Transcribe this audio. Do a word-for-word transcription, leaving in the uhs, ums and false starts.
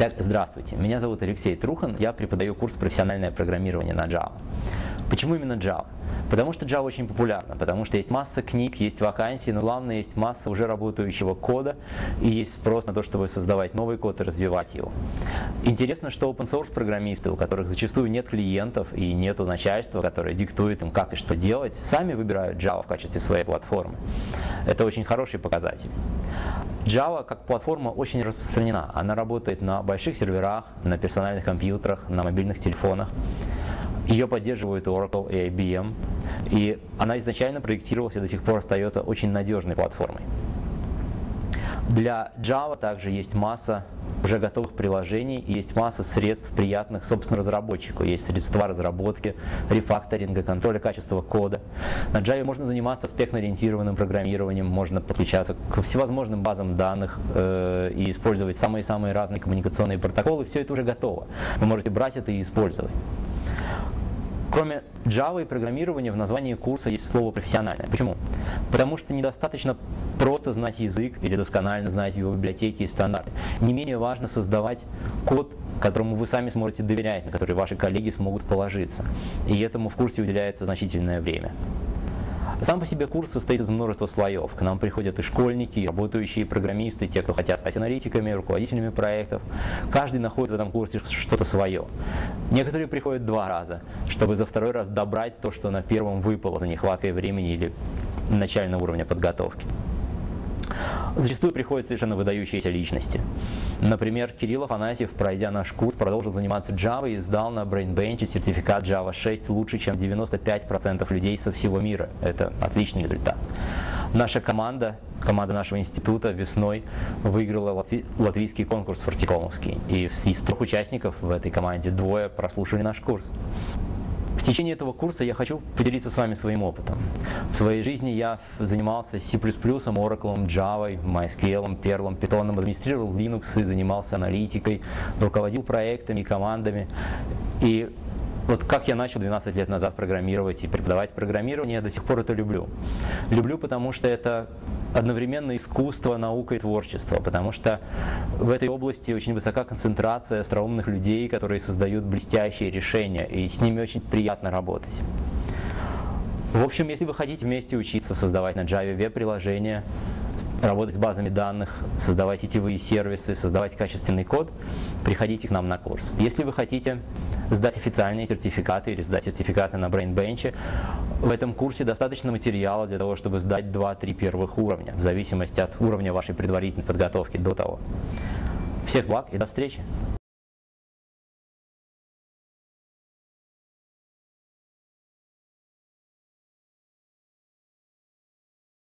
Итак, здравствуйте, меня зовут Алексей Трухан, я преподаю курс «Профессиональное программирование» на Java. Почему именно Java? Потому что Java очень популярна, потому что есть масса книг, есть вакансии, но главное, есть масса уже работающего кода и есть спрос на то, чтобы создавать новый код и развивать его. Интересно, что open-source программисты, у которых зачастую нет клиентов и нету начальства, которое диктует им, как и что делать, сами выбирают Java в качестве своей платформы. Это очень хороший показатель. Java как платформа очень распространена. Она работает на больших серверах, на персональных компьютерах, на мобильных телефонах. Ее поддерживают Oracle и ай би эм. И она изначально проектировалась и до сих пор остается очень надежной платформой. Для Java также есть масса уже готовых приложений, и есть масса средств, приятных, собственно, разработчику. Есть средства разработки, рефакторинга, контроля качества кода. На Java можно заниматься аспектно-ориентированным программированием, можно подключаться к всевозможным базам данных э, и использовать самые-самые разные коммуникационные протоколы. Все это уже готово. Вы можете брать это и использовать. Кроме Java и программирования в названии курса есть слово «профессиональное». Почему? Потому что недостаточно просто знать язык или досконально знать его библиотеки и стандарты. Не менее важно создавать код, которому вы сами сможете доверять, на который ваши коллеги смогут положиться. И этому в курсе уделяется значительное время. Сам по себе курс состоит из множества слоев. К нам приходят и школьники, и работающие программисты, те, кто хотят стать аналитиками, руководителями проектов. Каждый находит в этом курсе что-то свое. Некоторые приходят два раза, чтобы за второй раз добрать то, что на первом выпало за нехваткой времени или начального уровня подготовки. Зачастую приходят совершенно выдающиеся личности. Например, Кирилл Афанасьев, пройдя наш курс, продолжил заниматься Java и сдал на BrainBench сертификат Java шесть лучше, чем девяносто пять процентов людей со всего мира. Это отличный результат. Наша команда, команда нашего института весной выиграла латви, латвийский конкурс фортикомовский. И из трех участников в этой команде двое прослушали наш курс. В течение этого курса я хочу поделиться с вами своим опытом. В своей жизни я занимался C++, Oracle, Java, MySQL, Perl, Python, администрировал Linux, занимался аналитикой, руководил проектами и командами. И вот как я начал двенадцать лет назад программировать и преподавать программирование, я до сих пор это люблю. Люблю, потому что это одновременно искусство, наука и творчество, потому что в этой области очень высока концентрация остроумных людей, которые создают блестящие решения, и с ними очень приятно работать. В общем, если вы хотите вместе учиться создавать на Java веб-приложения, работать с базами данных, создавать сетевые сервисы, создавать качественный код, приходите к нам на курс. Если вы хотите сдать официальные сертификаты или сдать сертификаты на BrainBench, в этом курсе достаточно материала для того, чтобы сдать два-три первых уровня, в зависимости от уровня вашей предварительной подготовки до того. Всех благ и до встречи!